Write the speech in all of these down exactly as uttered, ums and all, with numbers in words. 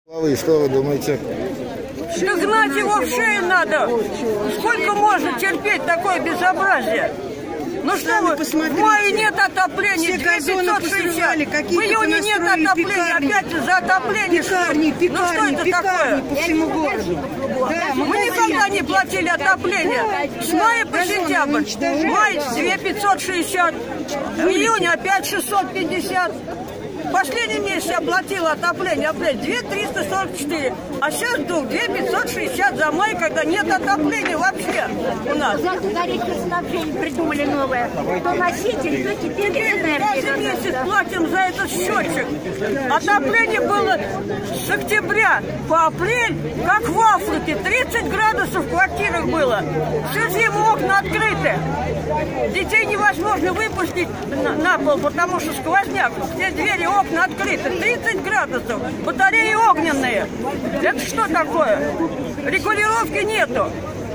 И что вы думаете? Да гнать его в шею надо. Сколько можно терпеть такое безобразие? Ну что вы, в мае нет отопления, две тысячи пятьсот шестьдесят. В июне нет отопления, опять за отопление. Пекарни, пекарни, ну что это пекарни такое? По всему городу. Да, мы никогда не платили отопление. С мая по сентябрь. Май две тысячи пятьсот шестьдесят. В июне опять шестьсот пятьдесят. Последний месяц я платила отопление, апрель, две тысячи триста сорок четыре. А сейчас вдруг две тысячи пятьсот шестьдесят за май, когда нет отопления вообще у нас. Тарифы снабжения придумали новое. То носитель, то теперь энергия. Каждый месяц платим за этот счетчик. Отопление было с октября по апрель, как в Африке. тридцать градусов в квартирах было. Всю зиму окна открыты. Детей невозможно выпустить на, на пол, потому что сквозняк. Все двери, окна открыты. тридцать градусов. Батареи огненные. Это что такое? Регулировки нету.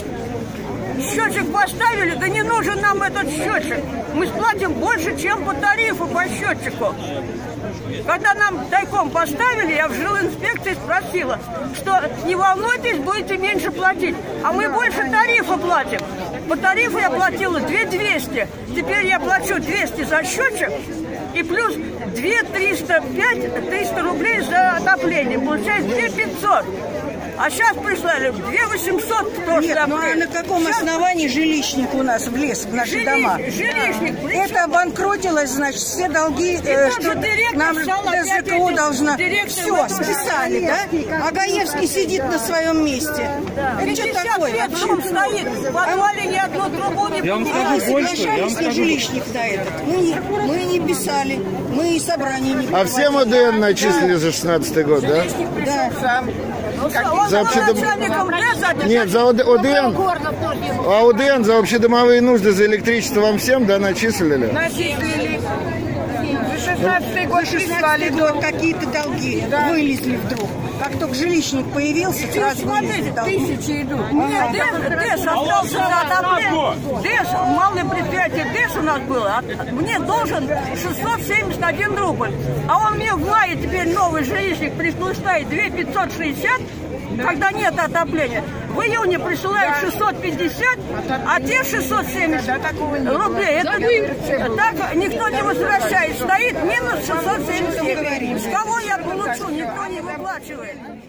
Счетчик поставили, да не нужен нам этот счетчик. Мы сплатим больше, чем по тарифу по счетчику. Когда нам тайком поставили, я в жилинспекции спросила, что не волнуйтесь, будете меньше платить. А мы больше тарифа платим. По тарифу я платила две тысячи двести. Теперь я плачу двести за счетчик и плюс две тысячи триста пять триста рублей за отопление. Получается две тысячи пятьсот. А сейчас прислали две тысячи восемьсот тоже. Нет, ну а на каком сейчас... основании жилищник у нас влез в наши Жилищ... дома? Жилищник. Это обанкротилось, значит, все долги, э, что нам ДЗКО должна. Все, списали, да? А Гаевский сидит на своем месте. Да. Это что такое вообще? Стоит, в подвале ни одну трубу не Я вам скажу больше. Я вам скажу... жилищник на этот. Мы не, мы не писали, мы и собрание не А всем ОДН начислили за шестнадцатый год, да? Да. За общедом... Нет, за ОДН. А ОДН за общедомовые нужды, за электричество вам всем, да, начислили? Начислили. шестнадцатый год прислали год какие-то долги да. вылезли вдруг. Как только жилищник появился, сразу смотрите, тысячи идут. Нет, ДЭС остался за отопление. ДЭС, малое предприятие ДЭС у нас было. Мне должен шестьсот семьдесят один рубль. А он мне в мае теперь новый жилищник присылает две тысячи пятьсот шестьдесят, когда нет отопления. В июне присылают шестьсот пятьдесят, а те шестьсот семьдесят рублей. Это так никто не возвращает. Стоит минус шестьсот семьдесят. С кого я получу? Никто не выплачивает.